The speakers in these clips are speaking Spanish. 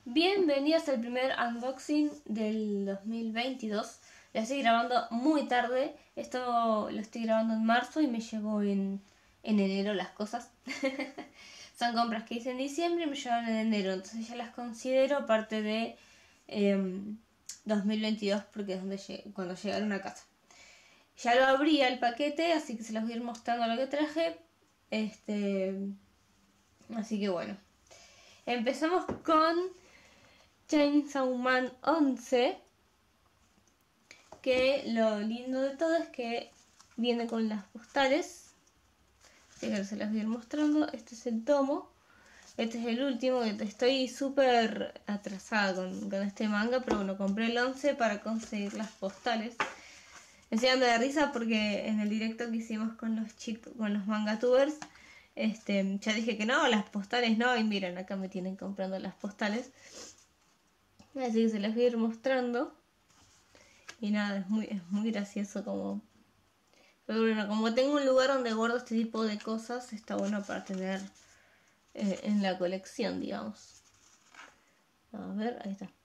Bienvenidos al primer unboxing del 2022. Lo estoy grabando muy tarde. Esto lo estoy grabando en marzo y me llegó en enero las cosas. Son compras que hice en diciembre y me llegaron en enero. Entonces ya las considero parte de 2022 porque es cuando llegaron a casa. Ya lo abrí el paquete, así que se los voy a ir mostrando lo que traje. Así que bueno. Empezamos con Chainsaw Man 11, que lo lindo de todo es que viene con las postales. Así que se las voy a ir mostrando. Este es el tomo. Este es el último, que estoy súper atrasada con este manga, pero bueno, compré el 11 para conseguir las postales. Me estoy dando de risa porque en el directo que hicimos con los chicos, con los mangatubers, ya dije que no, las postales no, y miren, acá me tienen comprando las postales. Así que se las voy a ir mostrando. Y nada, es muy gracioso como... Pero bueno, como tengo un lugar donde guardo este tipo de cosas, está bueno para tener en la colección, digamos. A ver, ahí está.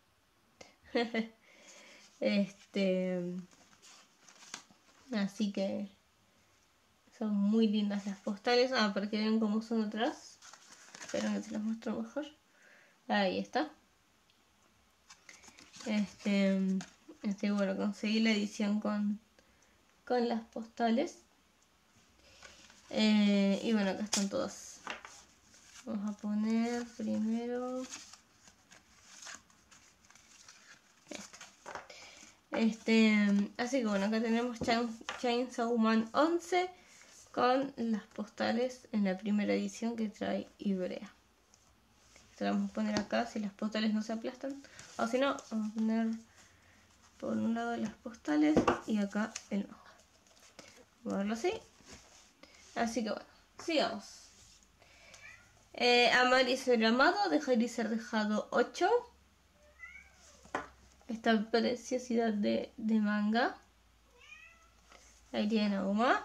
Así que son muy lindas las postales. Para que vean cómo son atrás. Espero que se las muestro mejor. Ahí está. Bueno, conseguí la edición con las postales. Y bueno, acá están todas. Vamos a poner primero así que bueno, acá tenemos Chainsaw Man 11 con las postales en la primera edición que trae Ivrea. Se las vamos a poner acá si las postales no se aplastan, o si no, vamos a poner por un lado las postales y acá el manga. Vamos a verlo así. Así que bueno, sigamos. Amar y ser amado, dejar y ser dejado 8. Esta preciosidad de manga. Ahí tienen a Uma.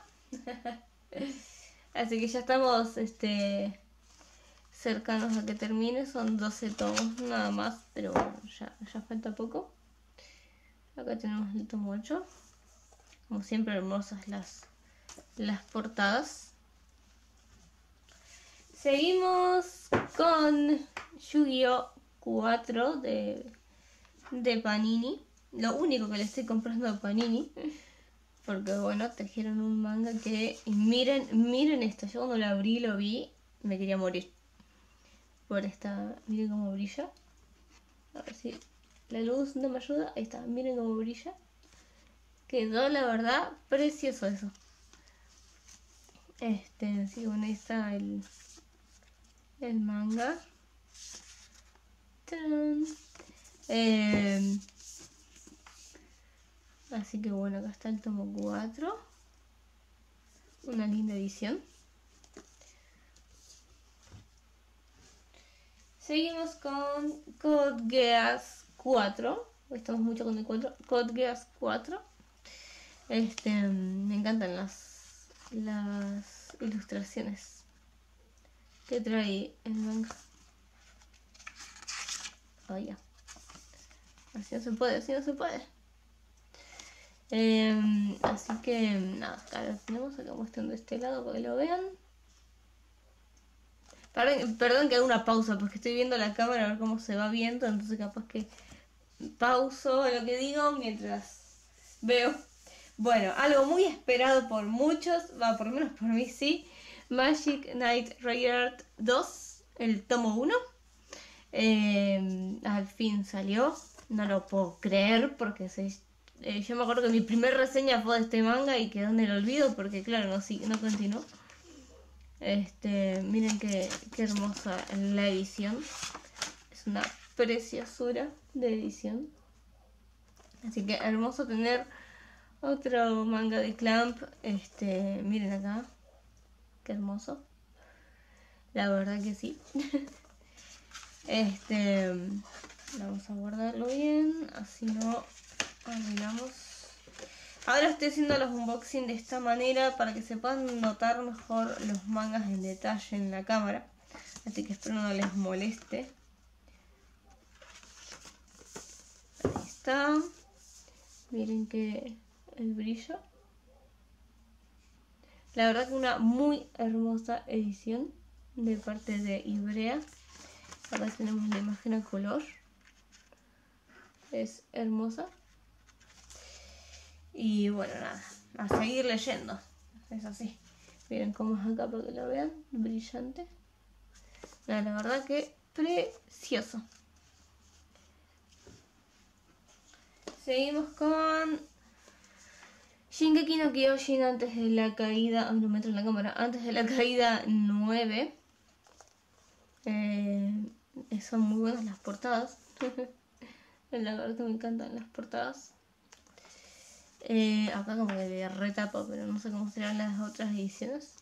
Así que ya estamos cercanos a que termine. Son 12 tomos nada más, pero bueno, ya falta poco. Acá tenemos el tomo 8. Como siempre, hermosas las portadas. Seguimos con Yu-Gi-Oh 4 de Panini. Lo único que le estoy comprando a Panini, porque bueno, trajeron un manga que... Y miren esto. Yo cuando lo abrí, lo vi, me quería morir por esta... Miren cómo brilla. A ver si la luz no me ayuda. Ahí está, miren cómo brilla. Quedó la verdad precioso eso. Sí, bueno, ahí está el manga. ¡Tarán! Así que bueno, acá está el tomo 4. Una linda edición. Seguimos con Code Geass 4. Estamos mucho con el 4. Code Geass 4. Me encantan las ilustraciones que trae el manga. Oh, ya. Así no se puede, así no se puede. Así que nada, acá lo tenemos, acá mostrando de este lado para que lo vean. Perdón que haga una pausa porque estoy viendo la cámara a ver cómo se va viendo, entonces capaz que pauso lo que digo mientras veo. Bueno, algo muy esperado por muchos, por lo menos por mí sí. Magic Knight Rayearth 2, el tomo 1. Al fin salió. No lo puedo creer porque yo me acuerdo que mi primera reseña fue de este manga y quedó en el olvido porque claro, no continuó. Miren qué hermosa la edición. Es una preciosura de edición. Así que hermoso tener otro manga de Clamp. Miren acá. Qué hermoso. La verdad que sí. Vamos a guardarlo bien. Así no arruinamos. Ahora estoy haciendo los unboxing de esta manera para que se puedan notar mejor los mangas en detalle en la cámara. Así que espero no les moleste. está. Miren que el brillo. La verdad que una muy hermosa edición de parte de Ivrea. Acá tenemos la imagen a color. Es hermosa. Y bueno, nada, a seguir leyendo. Es así. Miren cómo es acá para que lo vean. Brillante. La verdad que precioso. Seguimos con Shingeki no Kyojin antes de la caída. Ay, no me entra en la cámara. Antes de la caída 9. Son muy buenas las portadas. La verdad que me encantan las portadas. Acá como que le retapa, pero no sé cómo serán las otras ediciones.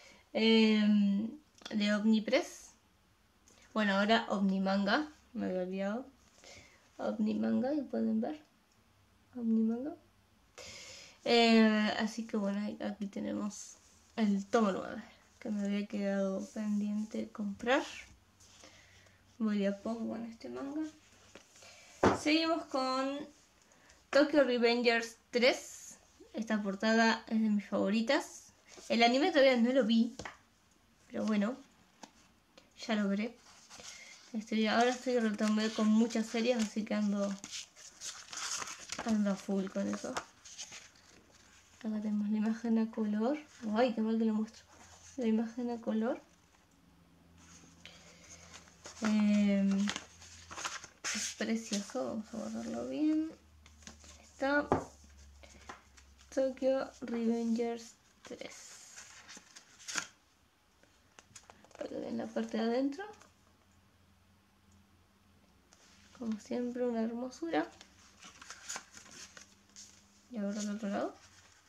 De Omnipress. Bueno, ahora Omnimanga. Me había olvidado. Omnimanga, y pueden ver. Omnimanga. Así que bueno, aquí tenemos el tomo 9 que me había quedado pendiente comprar. Voy a poco con este manga. Seguimos con Tokyo Revengers 3. Esta portada es de mis favoritas. El anime todavía no lo vi, pero bueno, ya lo veré. Ahora estoy retomando con muchas series, así que ando a full con eso. Acá tenemos la imagen a color. Ay, qué mal que lo muestro. La imagen a color. Es precioso. Vamos a guardarlo bien. Está Tokyo Revengers 3. Para que vean la parte de adentro. Como siempre, una hermosura. Y ahora al otro lado.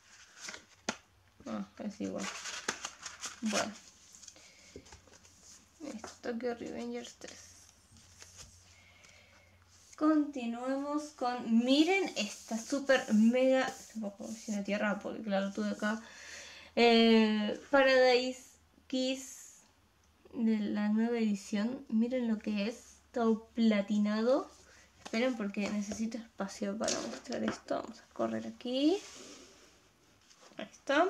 Es igual. Bueno. Esto, Tokyo Revengers 3. Continuemos con... Miren esta super mega... Tampoco en la tierra porque claro, tuve acá. Paradise Kiss de la nueva edición. Miren lo que es. Todo platinado. Esperen porque necesito espacio para mostrar esto. Vamos a correr aquí. Ahí está.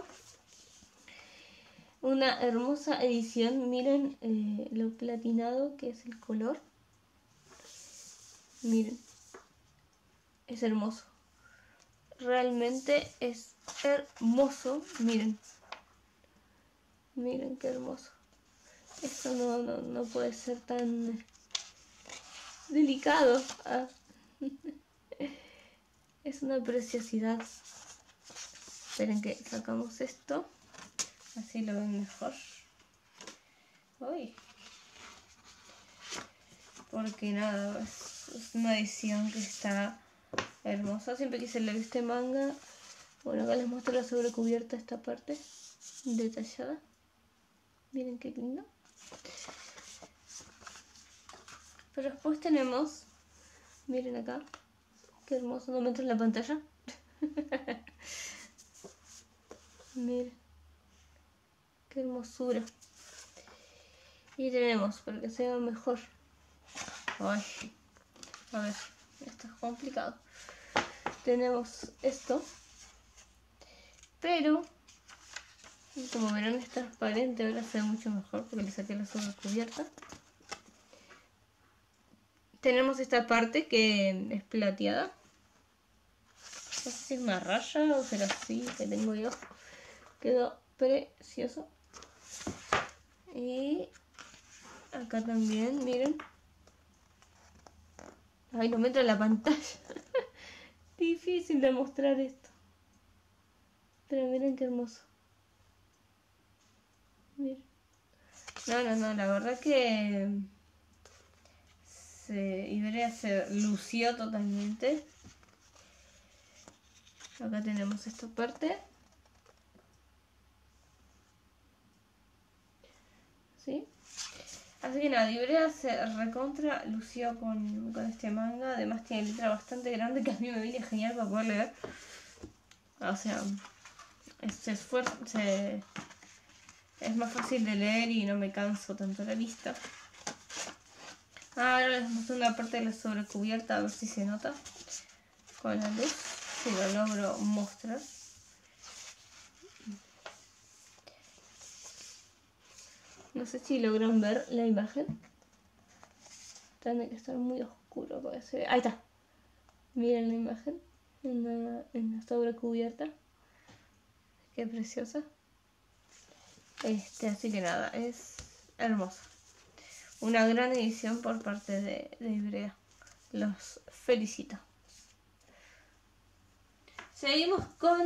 Una hermosa edición. Miren lo platinado que es el color. Miren. Es hermoso. Realmente es hermoso. Miren. Miren qué hermoso. Esto no puede ser tan delicado. Es una preciosidad. Esperen que sacamos esto. Así lo ven mejor. Uy. Porque nada, es una edición que está hermosa. Siempre quise leer este manga. Bueno, acá les muestro la sobrecubierta, esta parte detallada. Miren qué lindo. Pero después tenemos, miren acá, qué hermoso, no me entra en la pantalla. Miren, qué hermosura. Y tenemos, para que se vea mejor. Ay, a ver, esto es complicado. Tenemos esto, pero como verán es transparente, ahora se ve mucho mejor porque le saqué la sobrecubierta. Tenemos esta parte que es plateada. No sé si es una raya o será así que tengo yo. Quedó precioso. Y acá también, miren. Ay, no me entra en la pantalla. Difícil de mostrar esto. Pero miren qué hermoso. Miren. No, la verdad que Ivrea se lució totalmente. Acá tenemos esta parte. ¿Sí? Así que nada, Ivrea se recontra lució con este manga. Además tiene letra bastante grande que a mí me viene genial para poder leer. O sea, es más fácil de leer y no me canso tanto la vista. Ahora les muestro una parte de la sobrecubierta a ver si se nota. con la luz, si lo logro mostrar. No sé si logran ver la imagen. Tiene que estar muy oscuro para que se vea. Ahí está. Miren la imagen en la sobrecubierta. Qué preciosa. Así que nada, es hermosa. Una gran edición por parte de Ivrea. Los felicito. Seguimos con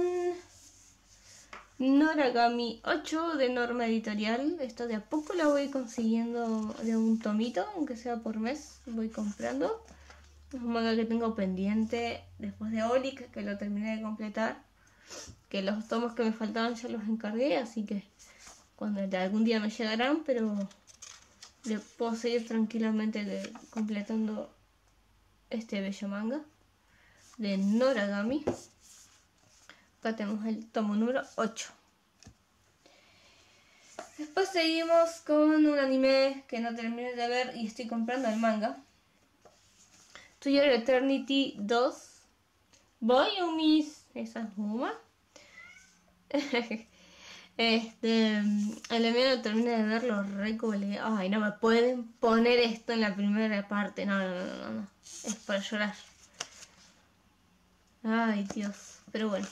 Noragami 8 de Norma Editorial. Esto de a poco la voy consiguiendo de un tomito, aunque sea por mes. Voy comprando. Es un manga que tengo pendiente después de Olic, que lo terminé de completar. Que los tomos que me faltaban ya los encargué, así que cuando algún día me llegarán, pero le puedo seguir tranquilamente completando este bello manga de Noragami. Acá tenemos el tomo número 8. Después seguimos con un anime que no terminé de ver y estoy comprando el manga. To Your Eternity 2. Voy a mis... Esa es Uma. El mío no terminé de verlo, recolé. Ay, no me pueden poner esto en la primera parte. No. Es para llorar. Ay, Dios. Pero bueno.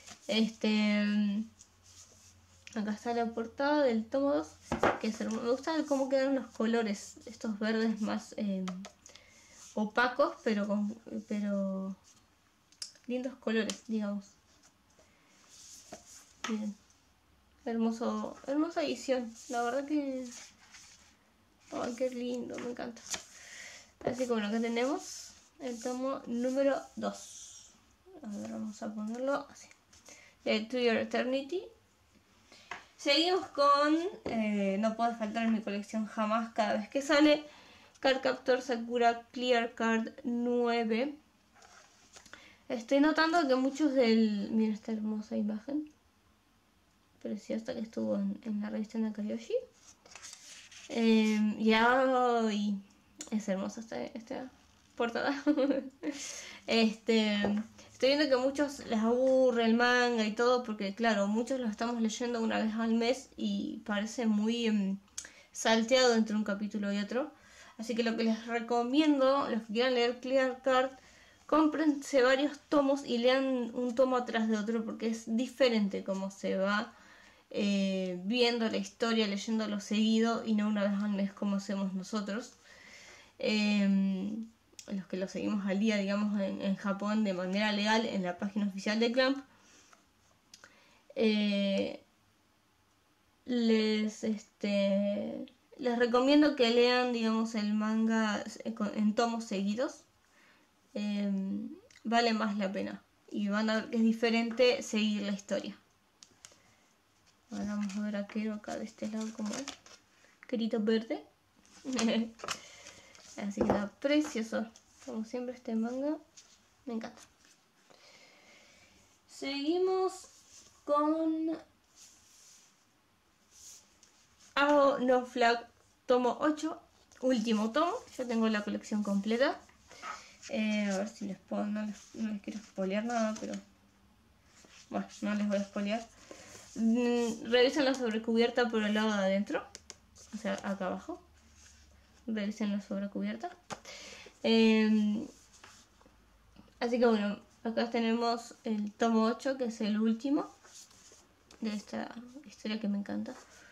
Acá está la portada del tomo 2. Que es hermoso. Me gusta cómo quedan los colores. Estos verdes más opacos, pero lindos colores, digamos. Bien. Hermosa edición. La verdad que... Ay, qué lindo, me encanta. Así que bueno, acá tenemos el tomo número 2. A ver, vamos a ponerlo así. To Your Eternity. Seguimos con... no puede faltar en mi colección jamás, cada vez que sale, Cardcaptor Sakura Clear Card 9. Estoy notando que muchos del... Mira esta hermosa imagen. Preciosa que estuvo en la revista Nakayoshi. Y es hermosa esta portada. Estoy viendo que a muchos les aburre el manga y todo, porque claro, muchos lo estamos leyendo una vez al mes y parece muy salteado entre un capítulo y otro. Así que lo que les recomiendo, los que quieran leer Clear Card, cómprense varios tomos y lean un tomo atrás de otro, porque es diferente como se va viendo la historia, leyéndolo seguido y no una vez al mes como hacemos nosotros. Los que lo seguimos al día, digamos, en Japón de manera legal en la página oficial de Clamp. Les recomiendo que lean, digamos, el manga en tomos seguidos. Vale más la pena y van a ver que es diferente seguir la historia. Ahora vamos a ver a Kero acá de este lado como es. Kerito verde. Así que está precioso. Como siempre este manga me encanta. Seguimos con Ao no Flag tomo 8. Último tomo. Ya tengo la colección completa. A ver si les puedo... No les quiero spoilear nada, pero... Bueno, no les voy a spoilear. Revisen la sobrecubierta por el lado de adentro, o sea, acá abajo. Revisen la sobrecubierta. Así que bueno, acá tenemos el tomo 8, que es el último de esta historia que me encanta.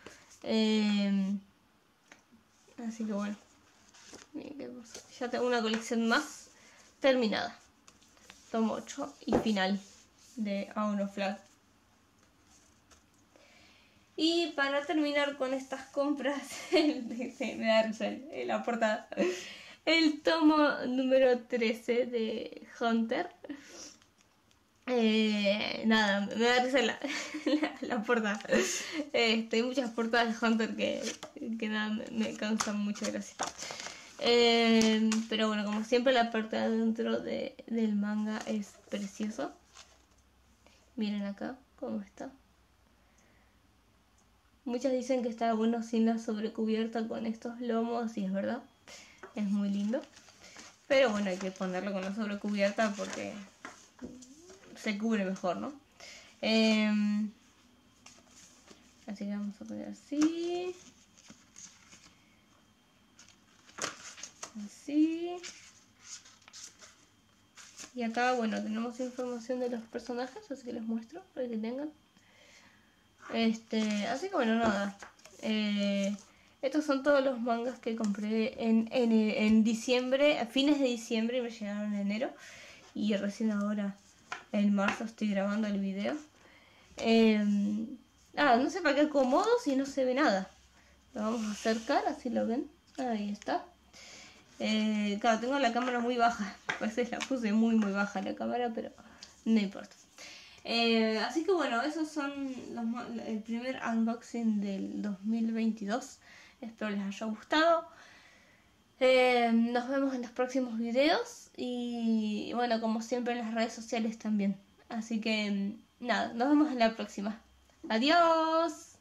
Así que bueno, ya tengo una colección más terminada. Tomo 8 y final de Ao no Flag. Y para terminar con estas compras, me da risa la portada, el tomo número 13 de Hunter. Nada, me da risa la portada. Hay muchas portadas de Hunter que nada, me causan mucha gracia. Pero bueno, como siempre la portada dentro del manga es precioso. Miren acá cómo está. Muchas dicen que está bueno sin la sobrecubierta con estos lomos y es verdad, es muy lindo. Pero bueno, hay que ponerlo con la sobrecubierta porque se cubre mejor, ¿no? Así que vamos a poner así. Así. Y acá, bueno, tenemos información de los personajes, así que les muestro para que tengan. Así que bueno, nada. Estos son todos los mangas que compré en diciembre, a fines de diciembre, y me llegaron en enero. Y recién ahora, en marzo, estoy grabando el video. No sé para qué acomodo si no se ve nada. Lo vamos a acercar, así lo ven. Ahí está. Claro, tengo la cámara muy baja. Pues la puse muy baja la cámara, pero no importa. Así que bueno, esos son el primer unboxing del 2022. Espero les haya gustado. Nos vemos en los próximos videos. Y bueno, como siempre en las redes sociales también. Así que nada, nos vemos en la próxima. Adiós.